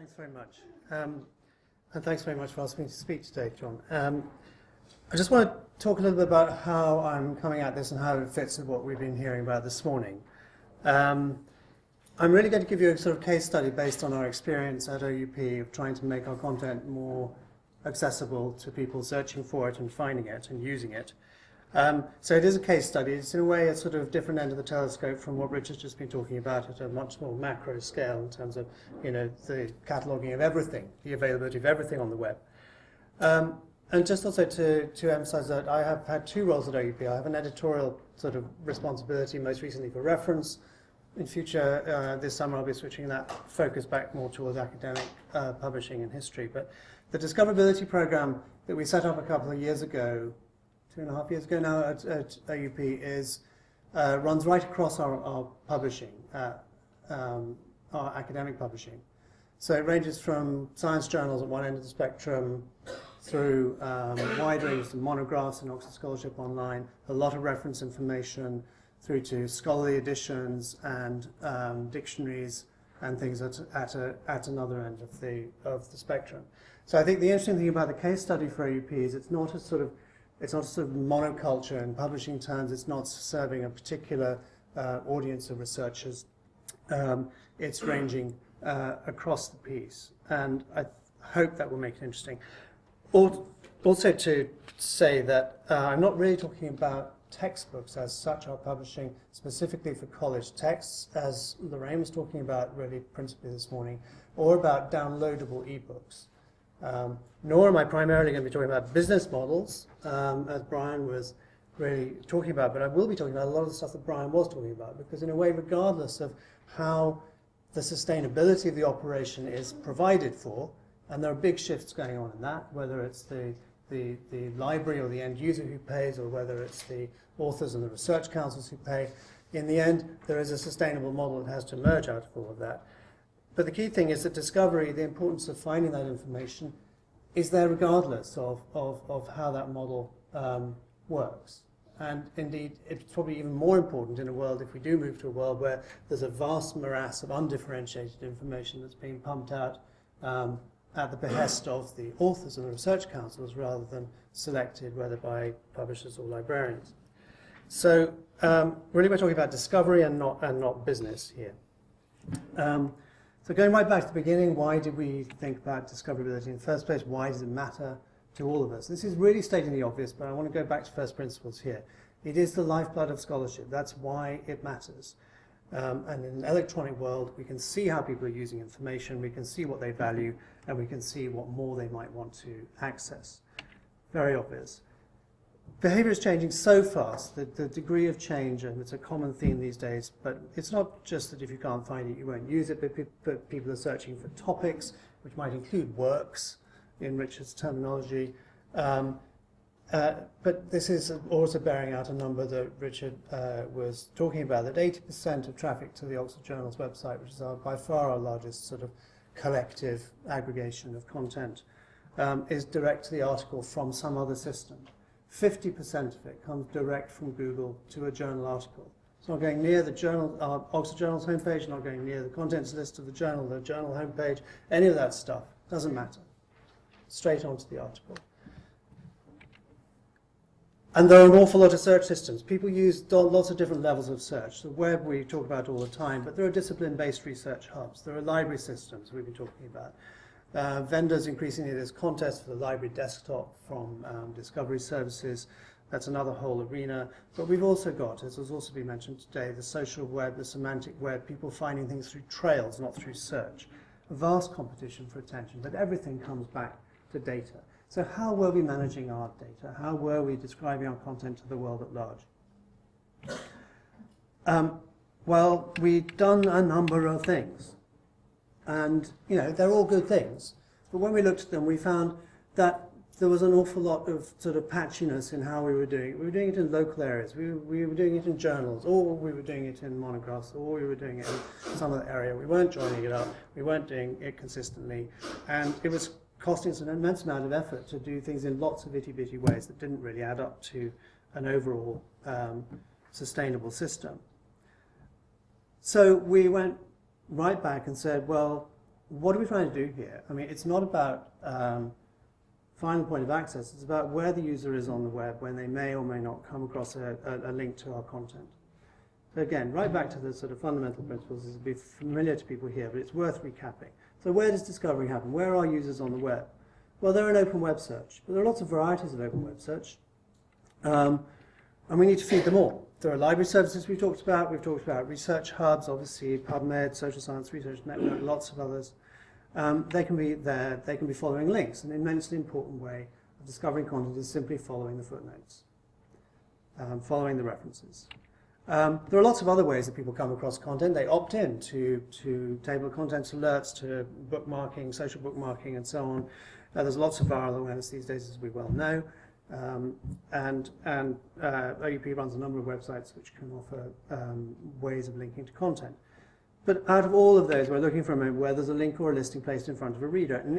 Thanks very much. And thanks very much for asking me to speak today, John. I just want to talk a little bit about how I'm coming at this and how it fits with what we've been hearing about this morning. I'm really going to give you a sort of case study based on our experience at OUP of trying to make our content more accessible to people searching for it and finding it and using it. So it is a case study. It's in a way a sort of different end of the telescope from what Richard's just been talking about at a much more macro scale in terms of, you know, the cataloguing of everything, the availability of everything on the web. And just also to emphasize that I have had two roles at OUP. I have an editorial sort of responsibility, most recently for reference. In future, this summer I'll be switching that focus back more towards academic publishing and history. But the Discoverability program that we set up a couple of years ago, 2.5 years ago now at OUP, runs right across our publishing, our academic publishing. So it ranges from science journals at one end of the spectrum through wide range of monographs and Oxford Scholarship Online, a lot of reference information, through to scholarly editions and dictionaries and things at another end of the spectrum. So I think the interesting thing about the case study for OUP is it's not a sort of monoculture in publishing terms. It's not serving a particular audience of researchers. It's ranging across the piece, and I hope that will make it interesting. Also to say that I'm not really talking about textbooks as such, our publishing specifically for college texts, as Lorraine was talking about really principally this morning, or about downloadable ebooks. Nor am I primarily going to be talking about business models, as Brian was really talking about, but I will be talking about a lot of the stuff that Brian was talking about, because in a way, regardless of how the sustainability of the operation is provided for, and there are big shifts going on in that, whether it's the library or the end user who pays, or whether it's the authors and the research councils who pay, in the end, there is a sustainable model that has to emerge out of all of that. But the key thing is that discovery, the importance of finding that information, is there regardless of how that model works. And indeed, it's probably even more important in a world, if we do move to a world where there's a vast morass of undifferentiated information that's being pumped out at the behest of the authors and the research councils rather than selected, whether by publishers or librarians. So really we're talking about discovery and not business here. So going right back to the beginning, why did we think about discoverability in the first place? Why does it matter to all of us? This is really stating the obvious, but I want to go back to first principles here. It is the lifeblood of scholarship. That's why it matters. And in an electronic world, we can see how people are using information, we can see what they value, and we can see what more they might want to access. Very obvious. Behavior is changing so fast that the degree of change, and it's a common theme these days, but it's not just that if you can't find it, you won't use it, but people are searching for topics, which might include works, in Richard's terminology. But this is also bearing out a number that Richard was talking about, that 80% of traffic to the Oxford Journal's website, which is by far our largest sort of collective aggregation of content, is direct to the article from some other system. 50% of it comes direct from Google to a journal article. It's not going near the journal, Oxford Journal's homepage, not going near the contents list of the journal homepage, any of that stuff. Doesn't matter. Straight onto the article. And there are an awful lot of search systems. People use lots of different levels of search. The web we talk about all the time, but there are discipline-based research hubs. There are library systems we've been talking about. Vendors increasingly, there's contests for the library desktop from discovery services. That's another whole arena. But we've also got, as has also been mentioned today, the social web, the semantic web, people finding things through trails, not through search. A vast competition for attention, but everything comes back to data. So how were we managing our data? How were we describing our content to the world at large? Well, we'd done a number of things. And, you know, they're all good things. But when we looked at them, we found that there was an awful lot of sort of patchiness in how we were doing it. We were doing it in local areas. We were doing it in journals, or we were doing it in monographs, or we were doing it in some other area. We weren't joining it up. We weren't doing it consistently. And it was costing us an immense amount of effort to do things in lots of itty-bitty ways that didn't really add up to an overall sustainable system. So we went right back and said, well, what are we trying to do here? I mean, it's not about final point of access. It's about where the user is on the web when they may or may not come across a link to our content. So again, right back to the sort of fundamental principles. This will be familiar to people here, but it's worth recapping. So where does discovery happen? Where are users on the web? Well, they're in open web search, but there are lots of varieties of open web search, and we need to feed them all. There are library services we've talked about research hubs, obviously PubMed, Social Science Research Network, lots of others. They can be there, they can be following links. An immensely important way of discovering content is simply following the footnotes, following the references. There are lots of other ways that people come across content. They opt in to table of contents alerts, to bookmarking, social bookmarking, and so on. There's lots of viral awareness these days, as we well know. OUP runs a number of websites which can offer ways of linking to content. But out of all of those, we're looking for a moment where there's a link or a listing placed in front of a reader. And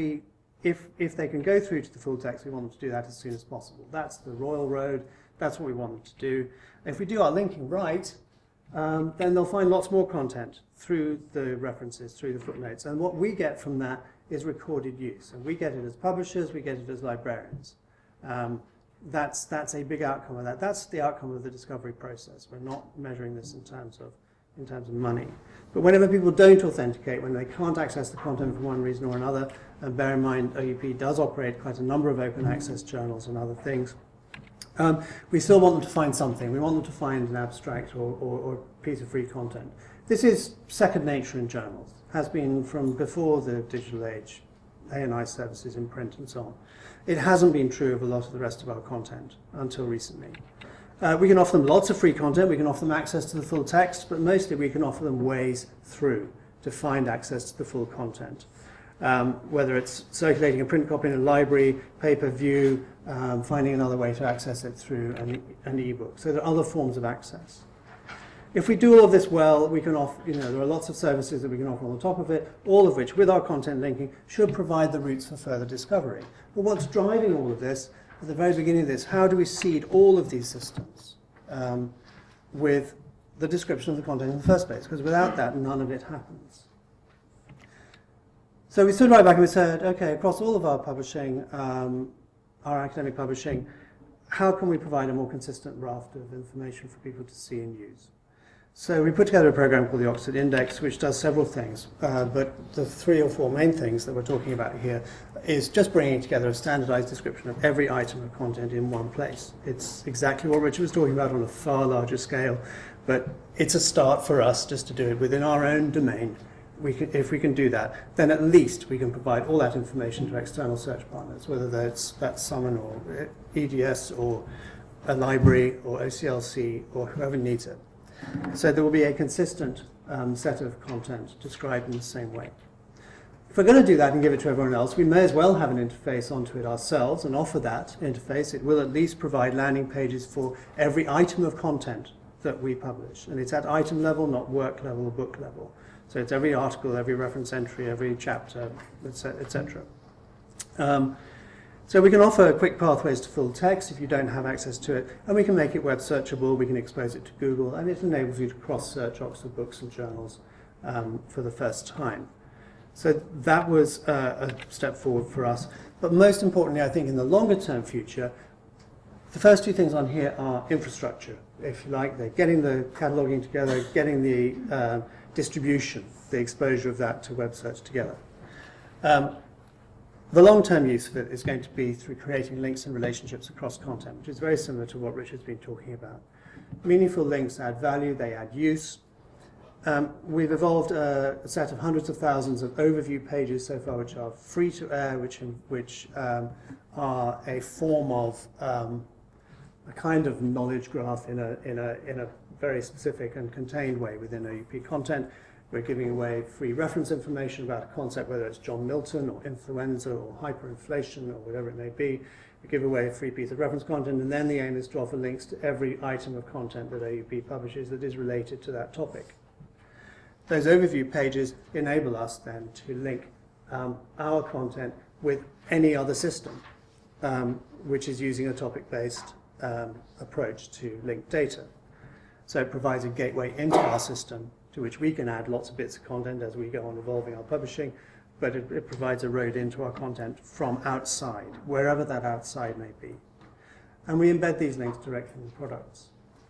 if they can go through to the full text, we want them to do that as soon as possible. That's the royal road. That's what we want them to do. If we do our linking right, then they'll find lots more content through the references, through the footnotes. And what we get from that is recorded use. And we get it as publishers, we get it as librarians. That's a big outcome of that. That's the outcome of the discovery process. We're not measuring this in terms of money. But whenever people don't authenticate, when they can't access the content for one reason or another, and bear in mind OUP does operate quite a number of open access journals and other things, we still want them to find something. We want them to find an abstract or piece of free content. This is second nature in journals. Has been from before the digital age, A&I services in print and so on. It hasn't been true of a lot of the rest of our content until recently. We can offer them lots of free content. We can offer them access to the full text, but mostly we can offer them ways through to find access to the full content. Whether it's circulating a print copy in a library, pay-per-view, finding another way to access it through an e-book. So there are other forms of access. If we do all of this well, we can offer, there are lots of services that we can offer on the top of it, all of which, with our content linking, should provide the routes for further discovery. But what's driving all of this, at the very beginning of this, how do we seed all of these systems with the description of the content in the first place? Because without that, none of it happens. So we stood right back and we said, okay, across all of our publishing, our academic publishing, how can we provide a more consistent raft of information for people to see and use? So we put together a program called the Oxford Index, which does several things, but the 3 or 4 main things that we're talking about here is just bringing together a standardized description of every item of content in one place. It's exactly what Richard was talking about on a far larger scale, but it's a start for us just to do it within our own domain. If we can do that, then at least we can provide all that information to external search partners, whether that's Summon or EDS or a library or OCLC or whoever needs it. So there will be a consistent set of content described in the same way. If we're going to do that and give it to everyone else, we may as well have an interface onto it ourselves and offer that interface. It will at least provide landing pages for every item of content that we publish. And it's at item level, not work level or book level. So it's every article, every reference entry, every chapter, etc. So we can offer quick pathways to full text if you don't have access to it, and we can make it web searchable, we can expose it to Google, and it enables you to cross-search Oxford books and journals for the first time. So that was a step forward for us. But most importantly, I think in the longer-term future, the first 2 things on here are infrastructure, if you like. They're getting the cataloging together, getting the distribution, the exposure of that to web search together. The long-term use of it is going to be through creating links and relationships across content, which is very similar to what Richard's been talking about. Meaningful links add value, they add use. We've evolved a set of hundreds of thousands of overview pages so far, which are free to air, which are a form of a kind of knowledge graph in a very specific and contained way within OUP content. We're giving away free reference information about a concept, whether it's John Milton or influenza or hyperinflation or whatever it may be. We give away a free piece of reference content, and then the aim is to offer links to every item of content that OUP publishes that is related to that topic. Those overview pages enable us then to link our content with any other system, which is using a topic-based approach to link data. So it provides a gateway into our system to which we can add lots of bits of content as we go on evolving our publishing, but it provides a road into our content from outside, wherever that outside may be. And we embed these links directly in the products.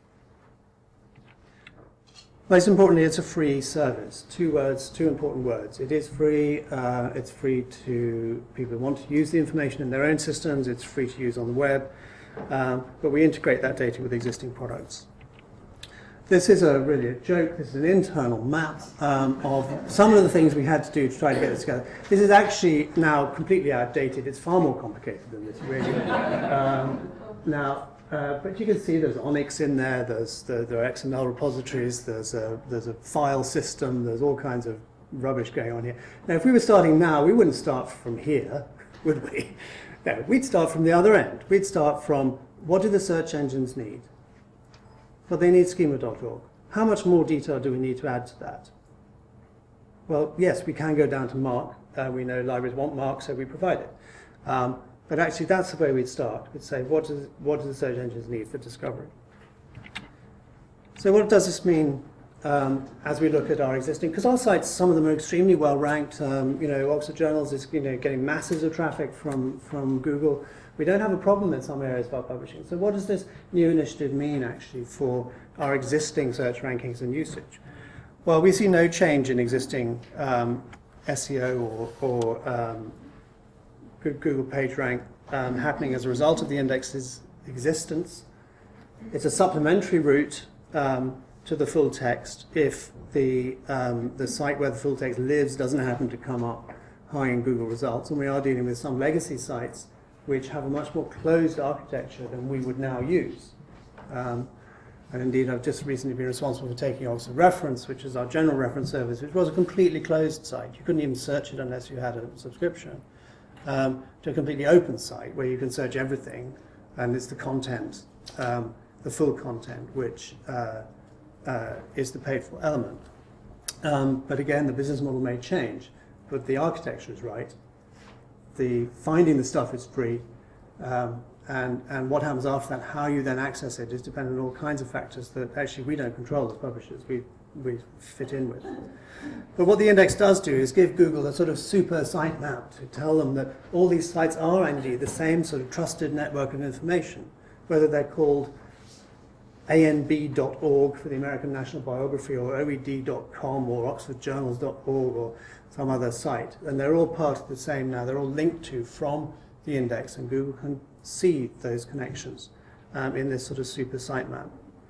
Most importantly, it's a free service. Two important words. It is free. It's free to people who want to use the information in their own systems. It's free to use on the web. But we integrate that data with existing products. This is really a joke. This is an internal map of some of the things we had to do to try to get this together. This is actually now completely outdated. It's far more complicated than this, really. But you can see there's Onyx in there. There are XML repositories. There's a file system. There's all kinds of rubbish going on here. Now, if we were starting now, we wouldn't start from here, would we? No, we'd start from the other end. We'd start from what do the search engines need? Well, they need schema.org. How much more detail do we need to add to that? Well, yes, we can go down to MARC. We know libraries want MARC, so we provide it. But actually, that's the way we'd start. We'd say, what do the search engines need for discovery? So what does this mean as we look at our existing? Because our sites, some of them are extremely well ranked. Oxford Journals is getting masses of traffic from Google. We don't have a problem in some areas of our publishing. So what does this new initiative mean, actually, for our existing search rankings and usage? Well, we see no change in existing SEO or Google PageRank happening as a result of the index's existence. It's a supplementary route to the full text if the site where the full text lives doesn't happen to come up high in Google results. And we are dealing with some legacy sites which have a much more closed architecture than we would now use. And indeed, I've just recently been responsible for taking Oxford Reference, which is our general reference service, which was a completely closed site. You couldn't even search it unless you had a subscription. To a completely open site where you can search everything, and it's the content, the full content, which is the paid-for element. But again, the business model may change, but the architecture is right. Finding the stuff is free, and what happens after that, how you then access it, is dependent on all kinds of factors that actually we don't control as publishers. We fit in with. But what the index does do is give Google a sort of super sitemap to tell them that all these sites are indeed the same sort of trusted network of information, whether they're called anb.org for the American National Biography, or oed.com, or oxfordjournals.org, or some other site. And they're all part of the same now. They're all linked to from the index, and Google can see those connections in this sort of super sitemap.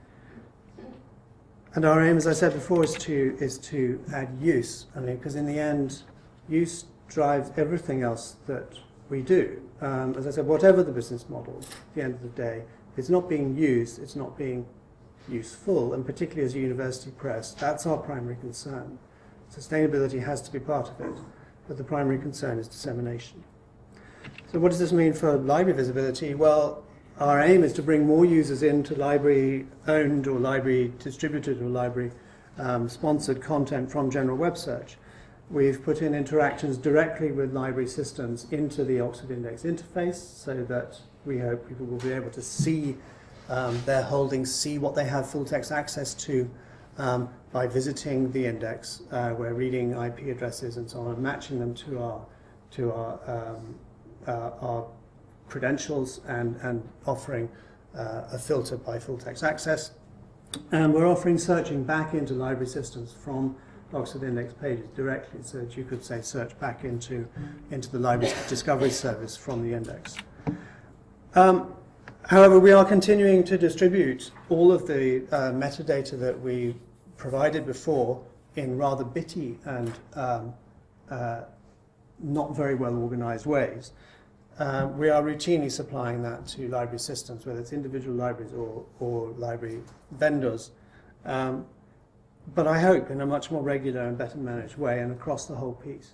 And our aim, as I said before, is to add use. I mean, because in the end, use drives everything else that we do. As I said, whatever the business model, at the end of the day, if it's not being used, it's not being useful. And particularly as a university press, that's our primary concern. Sustainability has to be part of it, but the primary concern is dissemination. So what does this mean for library visibility? Well, our aim is to bring more users into library-owned or library-distributed or library-sponsored content from general web search. We've put in interactions directly with library systems into the Oxford Index interface so that we hope people will be able to see their holdings, see what they have full-text access to by visiting the index. We're reading IP addresses and so on and matching them to our credentials and offering a filter by full-text access. And we're offering searching back into library systems from Oxford Index pages directly, so that you could, say, search back into the library discovery service from the index. However, we are continuing to distribute all of the metadata that we provided before in rather bitty and not very well organized ways. We are routinely supplying that to library systems, whether it's individual libraries or library vendors. But I hope in a much more regular and better managed way and across the whole piece.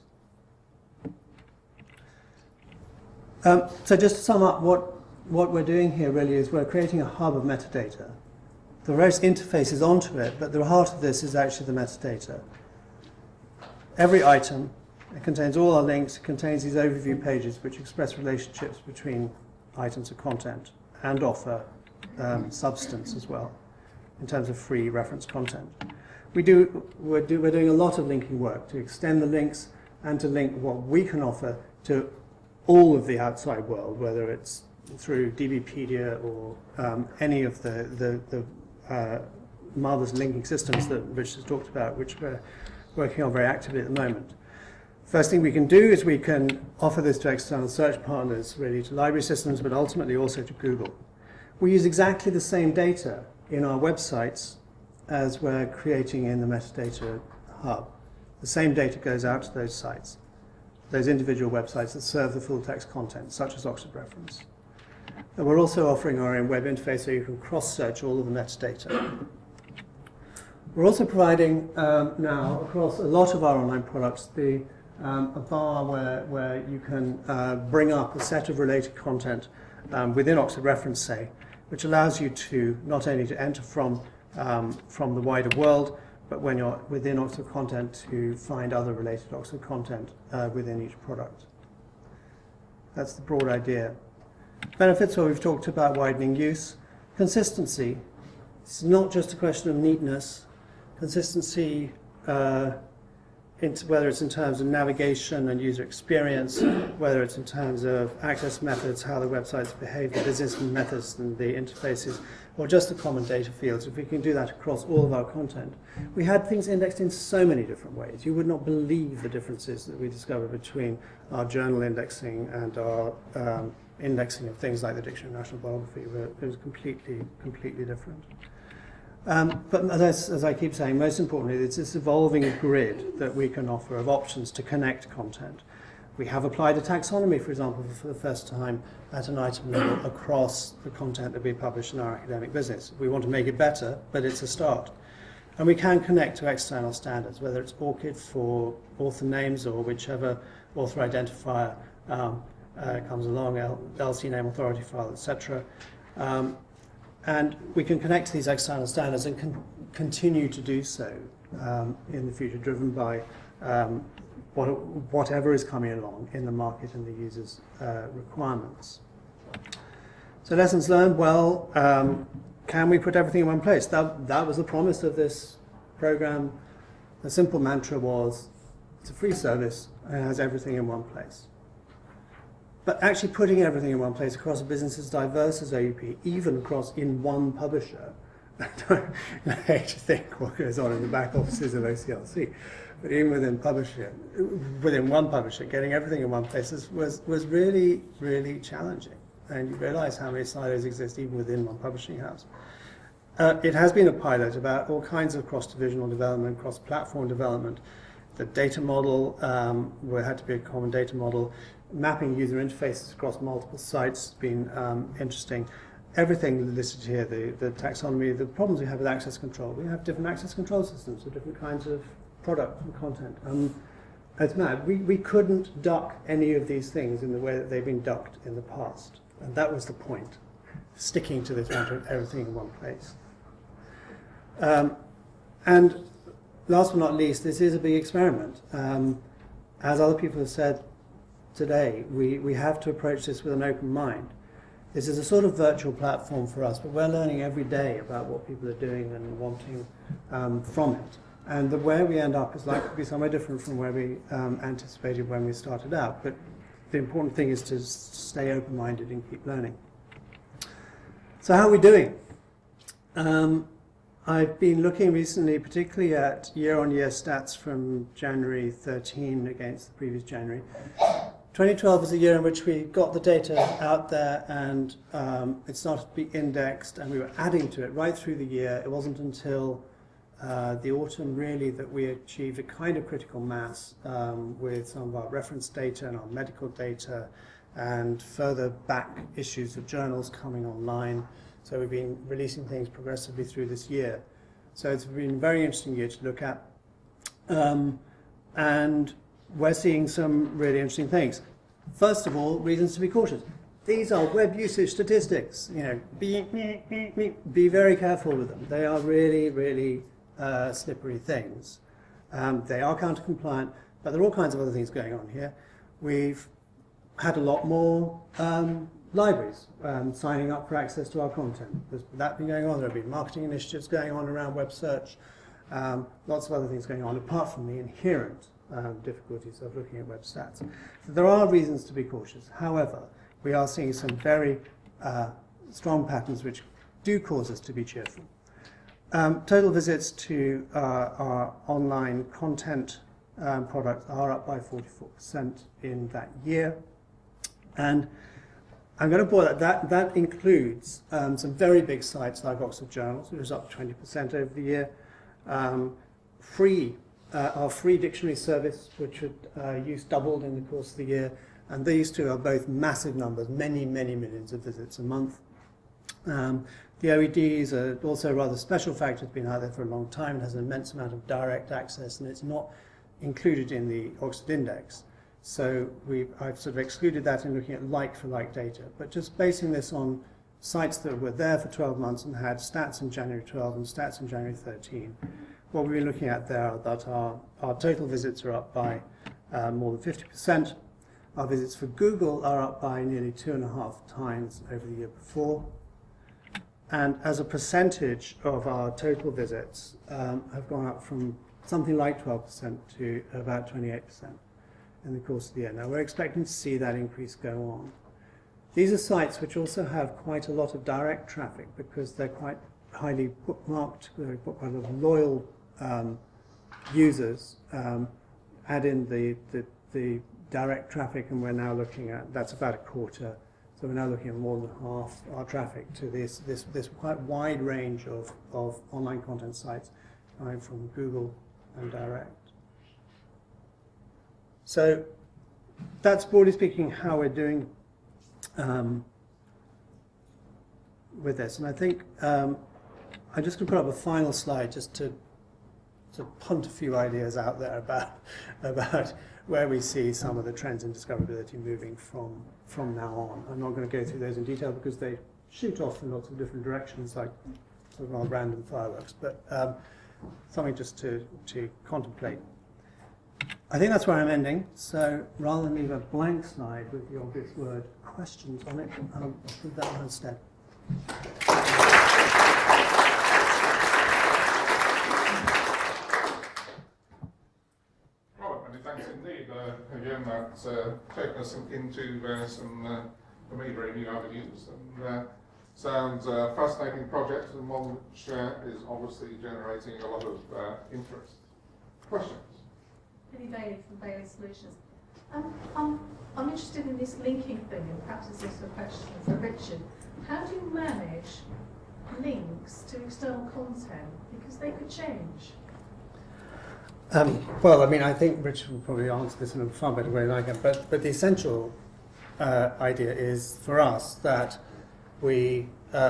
So just to sum up, what we're doing here really is we're creating a hub of metadata. There are various interfaces onto it, but the heart of this is actually the metadata. Every item, it contains all our links, it contains these overview pages which express relationships between items of content and offer substance as well, in terms of free reference content. we're doing a lot of linking work to extend the links and to link what we can offer to all of the outside world, whether it's through DBpedia or any of the marvelous linking systems that Rich has talked about, which we're working on very actively at the moment. First thing we can do is we can offer this to external search partners, really to library systems, but ultimately also to Google. We use exactly the same data in our websites as we're creating in the metadata hub. The same data goes out to those sites, those individual websites that serve the full text content, such as Oxford Reference. And we're also offering our own web interface so you can cross-search all of the metadata. We're also providing now, across a lot of our online products, a bar where you can bring up a set of related content within Oxford Reference, say, which allows you to not only to enter from the wider world, but when you're within Oxford content to find other related Oxford content within each product. That's the broad idea. Benefits, well, we've talked about widening use. Consistency. It's not just a question of neatness. Consistency, whether it's in terms of navigation and user experience, whether it's in terms of access methods, how the websites behave, the business methods and the interfaces, or just the common data fields, if we can do that across all of our content. We had things indexed in so many different ways. You would not believe the differences that we discovered between our journal indexing and our indexing of things like the Dictionary of National Biography. It was completely different. But as I keep saying, most importantly, it's this evolving grid that we can offer of options to connect content. We have applied a taxonomy, for example, for the first time at an item level across the content that we publish in our academic business. We want to make it better, but it's a start. And we can connect to external standards, whether it's ORCID for author names or whichever author identifier comes along, LC name authority file, etc. And we can connect to these external standards and can continue to do so in the future, driven by whatever is coming along in the market and the user's requirements. So lessons learned, well, can we put everything in one place? That was the promise of this program. The simple mantra was, it's a free service and it has everything in one place. But actually putting everything in one place across a business as diverse as AUP, even across in one publisher, I hate to think what goes on in the back offices of OCLC, but even within one publisher, getting everything in one place was really, really challenging. And you realize how many silos exist even within one publishing house. It has been a pilot about all kinds of cross-divisional development, cross-platform development. The data model, had to be a common data model. Mapping user interfaces across multiple sites has been interesting. Everything listed here, the taxonomy, the problems we have with access control. We have different access control systems for different kinds of product and content. It's mad. We couldn't duck any of these things in the way that they've been ducked in the past. And that was the point, sticking to this matter of everything in one place. And last but not least, this is a big experiment. As other people have said today, we have to approach this with an open mind. This is a sort of virtual platform for us, but we're learning every day about what people are doing and wanting from it. And the way we end up is likely to be somewhere different from where we anticipated when we started out. But the important thing is to stay open-minded and keep learning. So how are we doing? I've been looking recently particularly at year-on-year stats from January 13 against the previous January. 2012 was the year in which we got the data out there and it started to be indexed and we were adding to it right through the year. It wasn't until the autumn really that we achieved a kind of critical mass with some of our reference data and our medical data and further back issues of journals coming online. So we've been releasing things progressively through this year. So it's been a very interesting year to look at. And we're seeing some really interesting things. First of all, reasons to be cautious. These are web usage statistics. You know, be very careful with them. They are really, really slippery things. They are counter-compliant, but there are all kinds of other things going on here. We've had a lot more libraries signing up for access to our content. There's that been going on. There have been marketing initiatives going on around web search. lots of other things going on, apart from the inherent difficulties of looking at web stats. So there are reasons to be cautious. However, we are seeing some very strong patterns which do cause us to be cheerful. Total visits to our online content products are up by 44% in that year. And I'm going to boil that includes some very big sites like Oxford Journals, which is up 20% over the year. Our free dictionary service, which use doubled in the course of the year. And these two are both massive numbers, many, many millions of visits a month. The OEDs are also a rather special factor. It's been out there for a long time. It has an immense amount of direct access, and it's not included in the Oxford Index. So I've sort of excluded that in looking at like-for-like data. But just basing this on sites that were there for 12 months and had stats in January 12 and stats in January 13, what we've been looking at there are that our total visits are up by more than 50%. Our visits for Google are up by nearly 2.5 times over the year before. And as a percentage of our total visits have gone up from something like 12% to about 28% in the course of the year. Now we're expecting to see that increase go on. These are sites which also have quite a lot of direct traffic because they're quite highly bookmarked, they've got quite a lot of loyal users. Add in the direct traffic, and we're now looking at, that's about a quarter. So we're now looking at more than half our traffic to this quite wide range of online content sites coming from Google and direct. So that's, broadly speaking, how we're doing with this. And I think I'm just going to put up a final slide just to punt a few ideas out there about where we see some of the trends in discoverability moving from now on. I'm not going to go through those in detail because they shoot off in lots of different directions, like sort of our random fireworks, but something just to contemplate. I think that's where I'm ending, so rather than leave a blank slide with the obvious word questions on it, I'll do that one instead. Thanks indeed. Again, that's taken us into some, for me, very new avenues, and sounds a fascinating project, and one which is obviously generating a lot of interest. Questions? Penny Bailey from Bailey Solutions. I'm interested in this linking thing, and perhaps this is a question for Richard. How do you manage links to external content? Because they could change. Well, I mean, I think Richard will probably answer this in a far better way than I can, but the essential idea is for us that we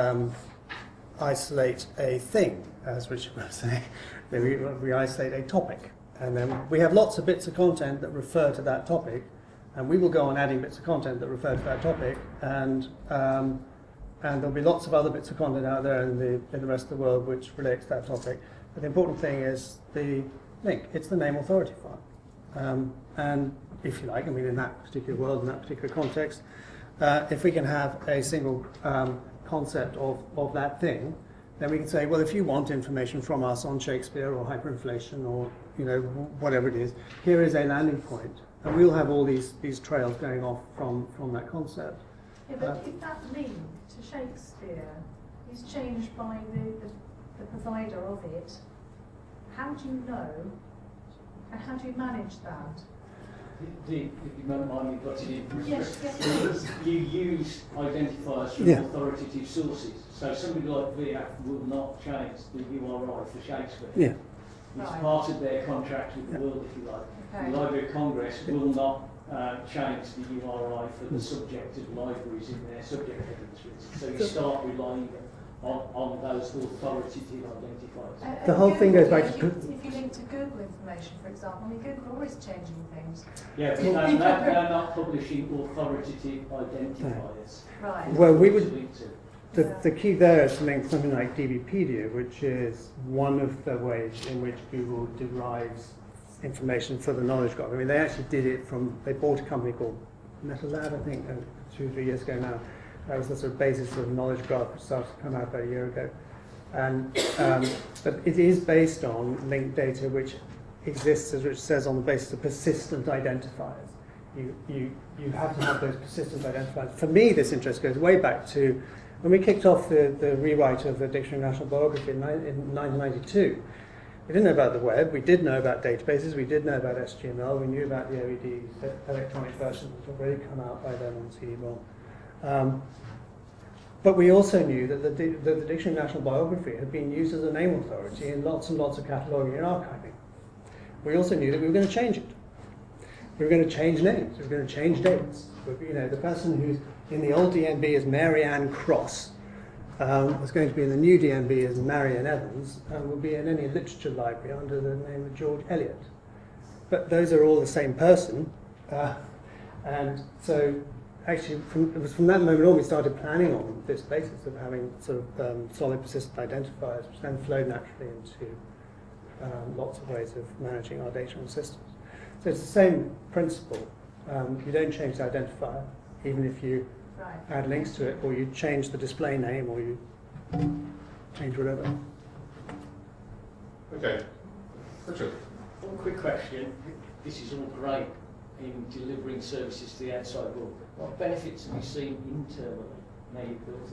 isolate a thing, as Richard was saying. We isolate a topic, and then we have lots of bits of content that refer to that topic, and we will go on adding bits of content that refer to that topic, and there'll be lots of other bits of content out there in the rest of the world which relate to that topic. But the important thing is the link. It's the name authority file. And if you like, I mean, in that particular world, in that particular context, if we can have a single concept of that thing, then we can say, well, if you want information from us on Shakespeare or hyperinflation or whatever it is, here is a landing point, and we'll have all these trails going off from that concept. Yeah, but if that link to Shakespeare is changed by the provider of it, how do you know, and how do you manage that? If you don't mind me putting in, yes, please. You use identifiers from authoritative sources. So somebody like VF will not change the URI for Shakespeare. Yeah. It's part of their contract with the world, if you like. Okay. The Library of Congress will not change the URI for the subject of libraries in their subject headings. So you start relying on those authoritative identifiers. The whole thing goes back to... If you link to Google information, for example, I mean, Google are always changing things. Yeah, but they're not publishing authoritative identifiers. Right. Well, we would... The key there is to link something like DBpedia, which is one of the ways in which Google derives information for the knowledge graph. I mean, they actually did it from... They bought a company called MetaLab, I think, 2 or 3 years ago now. That was the sort of basis of the knowledge graph, which started to come out about a year ago. And but it is based on linked data which exists, as Rich says, on the basis of persistent identifiers. You have to have those persistent identifiers. For me, this interest goes way back to when we kicked off the rewrite of the Dictionary of National Biography in 1992. We didn't know about the web, we did know about databases, we did know about SGML, we knew about the OED electronic versions which had already come out by then on CD-ROM. But we also knew that the Dictionary of National Biography had been used as a name authority in lots and lots of cataloguing and archiving. We also knew that we were going to change it. We were going to change names, we were going to change dates. You know, the person who's in the old DMB as Mary Ann Cross was going to be in the new DMB as Marian Evans and would be in any literature library under the name of George Eliot. But those are all the same person. And so actually, it was from that moment on we started planning on this basis of having sort of solid persistent identifiers, which then flowed naturally into lots of ways of managing our data and systems. So it's the same principle. You don't change the identifier, even if you add links to it, or you change the display name, or you change whatever. Okay. Richard. One quick question. This is all great in delivering services to the outside world. What benefits have you seen internally now you've built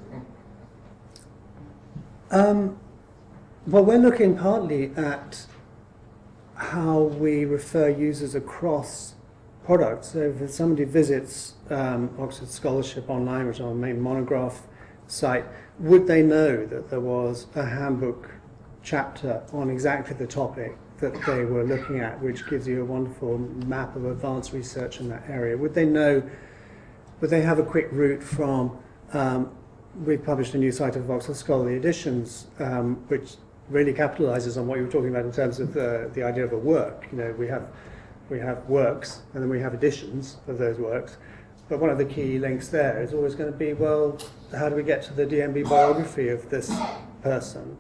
it? Well, we're looking partly at how we refer users across products. So if somebody visits Oxford Scholarship Online, which is our main monograph site, would they know that there was a handbook chapter on exactly the topic that they were looking at, which gives you a wonderful map of advanced research in that area? Would they know, would they have a quick route from, we've published a new site of Oxford Scholarly Editions, which really capitalizes on what you were talking about in terms of the idea of a work. You know, we have works, and then we have editions of those works. But one of the key links there is always going to be, well, how do we get to the DMB biography of this person?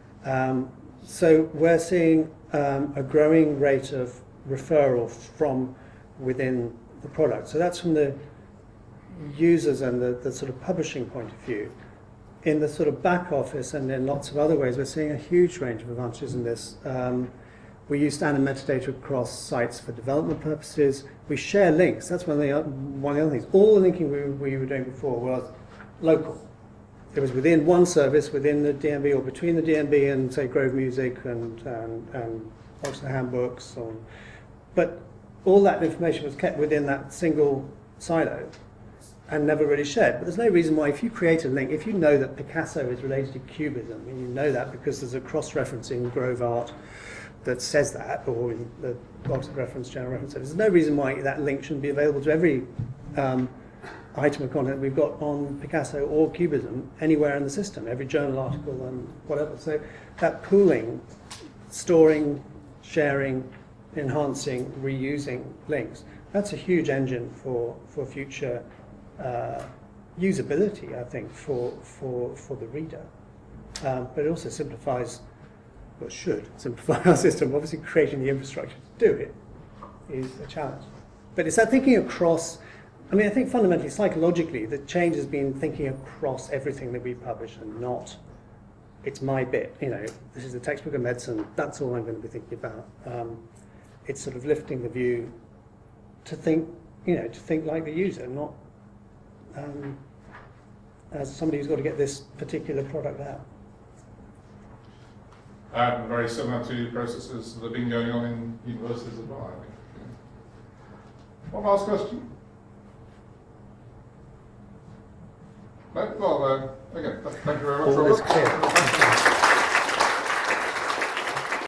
So we're seeing a growing rate of referral from within the product. So that's from the users and the sort of publishing point of view. In the sort of back office and in lots of other ways, we're seeing a huge range of advantages in this. We use standard metadata across sites for development purposes. We share links. That's one of the other things. All the linking we were doing before was local. It was within one service, within the DMB, or between the DMB and, say, Grove Music and Oxford Handbooks. But all that information was kept within that single silo and never really shared. But there's no reason why, if you create a link, if you know that Picasso is related to Cubism, and you know that because there's a cross-reference in Grove Art that says that, or in the Oxford Reference, General Reference Service, there's no reason why that link shouldn't be available to every item of content we've got on Picasso or Cubism anywhere in the system, every journal article and whatever. So that pooling, storing, sharing, enhancing, reusing links, that's a huge engine for future usability, I think, for the reader. But it also simplifies, well, should simplify our system. Obviously, creating the infrastructure to do it is a challenge. But it's that thinking across. I mean, I think fundamentally, psychologically, the change has been thinking across everything that we publish and not, it's my bit, you know, this is a textbook of medicine, that's all I'm going to be thinking about. It's sort of lifting the view to think, you know, to think like the user, not as somebody who's got to get this particular product out. Very similar to processes that have been going on in universities as well, I think. One last question. No? Well, again, thank you very much, Always Robert. clear.